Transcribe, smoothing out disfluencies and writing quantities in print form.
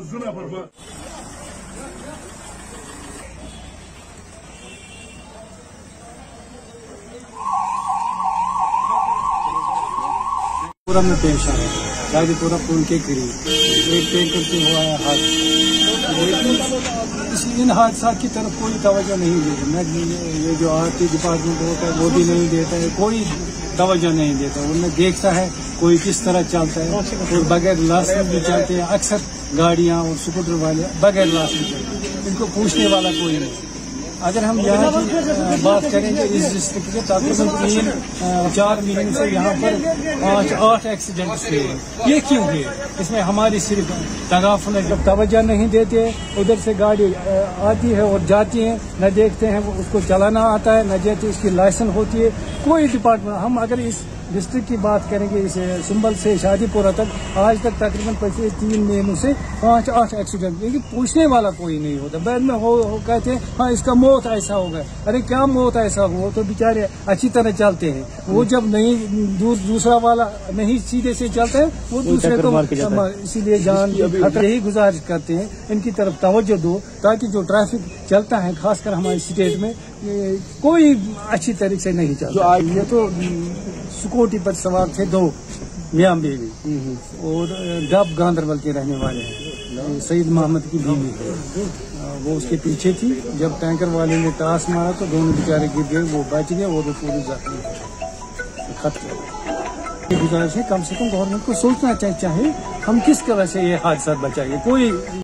पूरा में पेश आया शादी पूरा पुल के करीब एक टैंकर से हुआ है हादसा, लेकिन इन हादसा की तरफ कोई तवज्जो नहीं देती। मैं ये जो आरटी डिपार्टमेंट होता है वो भी नहीं देता है, कोई तवज्जो नहीं देता। उन्हें देखता है कोई किस तरह चलता है और बगैर लाइसेंस भी चलते हैं अक्सर गाड़ियाँ और स्कूटर वाले बगैर लाइसेंस चलते हैं, इनको पूछने वाला कोई नहीं। अगर हम यहाँ की बात करेंगे इस डिस्ट्रिक्ट के तकरीबन 3-4 महीने से यहाँ पर 8 एक्सीडेंट हुए हैं। ये क्यों है? इसमें हमारी सिर्फ तगाफुल जब तवज्जो नहीं देते, उधर से गाड़ी आती है और जाती है, न देखते हैं उसको चलाना आता है, न देखते उसकी लाइसेंस होती है। कोई डिपार्टमेंट, हम अगर इस डिस्ट्रिक्ट की बात करेंगे इस सुंबल से शादीपुरा तक आज तक तकरीबन पिछले 3 महीनों से 5-8 एक्सीडेंट, लेकिन पूछने वाला कोई नहीं होता। बाद में हो कहते हैं हाँ इसका मौत ऐसा हो गया। अरे क्या मौत ऐसा हुआ? तो बेचारे अच्छी तरह चलते हैं, वो जब नहीं दूसरा वाला नहीं सीधे से चलते हैं वो दूसरे को, इसीलिए जान खतरे ही गुजारिश करते हैं इनकी तरफ तवज्जो दो, ताकि जो ट्रैफिक चलता है खासकर हमारी स्टेट में कोई अच्छी तरीके से नहीं चलता। ये तो स्कूटी पर सवार थे 2 मियां बीवी और डब गांधरबल के रहने वाले हैं, सईद मोहम्मद की बीवी है, वो उसके पीछे थी। जब टैंकर वाले ने टास मारा तो दोनों बेचारे गिर गए, वो बच गए, वो तो पूरी जख्मी खत्म। गुजारिश है कम से कम गवर्नमेंट को सोचना चाहिए हम किस तरह से ये हादसा बचाएंगे। कोई